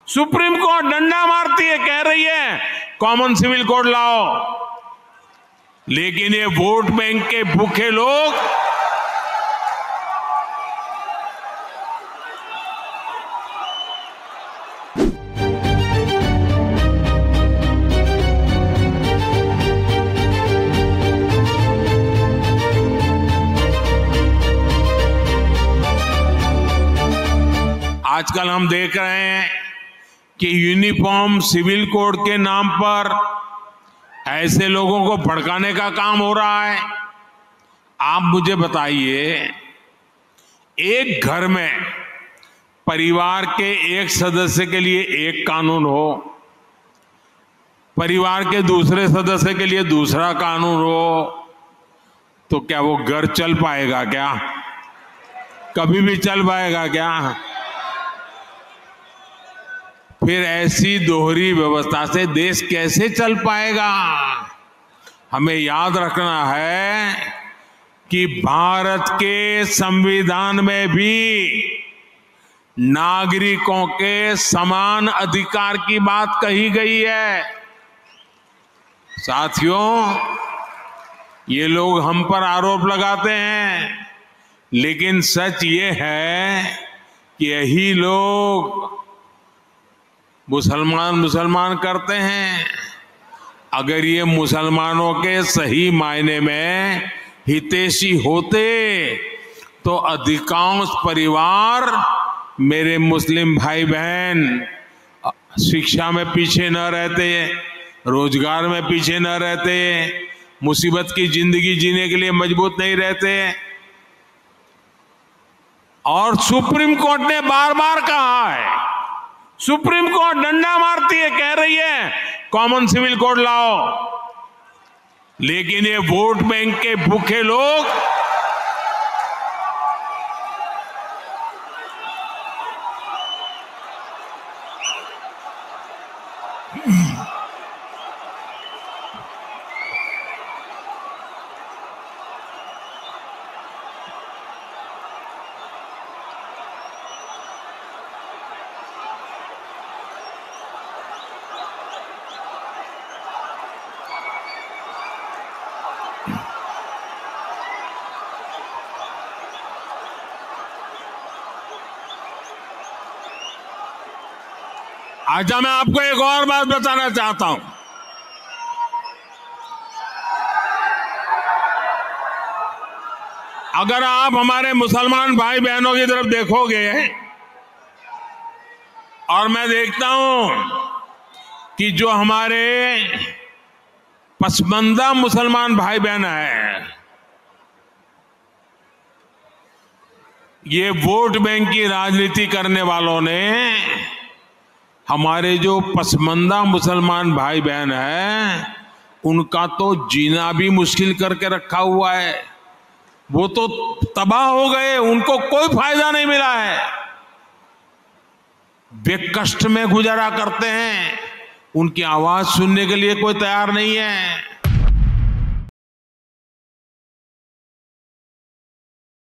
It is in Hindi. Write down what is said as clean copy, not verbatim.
सुप्रीम कोर्ट डंडा मारती है, कह रही है कॉमन सिविल कोड लाओ, लेकिन ये वोट बैंक के भूखे लोग आजकल हम देख रहे हैं कि यूनिफॉर्म सिविल कोड के नाम पर ऐसे लोगों को भड़काने का काम हो रहा है। आप मुझे बताइए, एक घर में परिवार के एक सदस्य के लिए एक कानून हो, परिवार के दूसरे सदस्य के लिए दूसरा कानून हो, तो क्या वो घर चल पाएगा? क्या कभी भी चल पाएगा क्या? फिर ऐसी दोहरी व्यवस्था से देश कैसे चल पाएगा? हमें याद रखना है कि भारत के संविधान में भी नागरिकों के समान अधिकार की बात कही गई है। साथियों, ये लोग हम पर आरोप लगाते हैं, लेकिन सच ये है कि यही लोग मुसलमान करते हैं। अगर ये मुसलमानों के सही मायने में हितैषी होते तो अधिकांश परिवार, मेरे मुस्लिम भाई बहन, शिक्षा में पीछे न रहते, रोजगार में पीछे न रहते, मुसीबत की जिंदगी जीने के लिए मजबूत नहीं रहते। और सुप्रीम कोर्ट ने बार बार कहा है, सुप्रीम कोर्ट डंडा मारती है, कह रही है कॉमन सिविल कोड लाओ, लेकिन ये वोट बैंक के भूखे लोग अच्छा, मैं आपको एक और बात बताना चाहता हूं। अगर आप हमारे मुसलमान भाई बहनों की तरफ देखोगे, और मैं देखता हूं कि जो हमारे पसमानदा मुसलमान भाई बहन हैं, ये वोट बैंक की राजनीति करने वालों ने हमारे जो पसमानदा मुसलमान भाई बहन हैं, उनका तो जीना भी मुश्किल करके रखा हुआ है। वो तो तबाह हो गए, उनको कोई फायदा नहीं मिला है। वे कष्ट में गुजारा करते हैं, उनकी आवाज सुनने के लिए कोई तैयार नहीं है।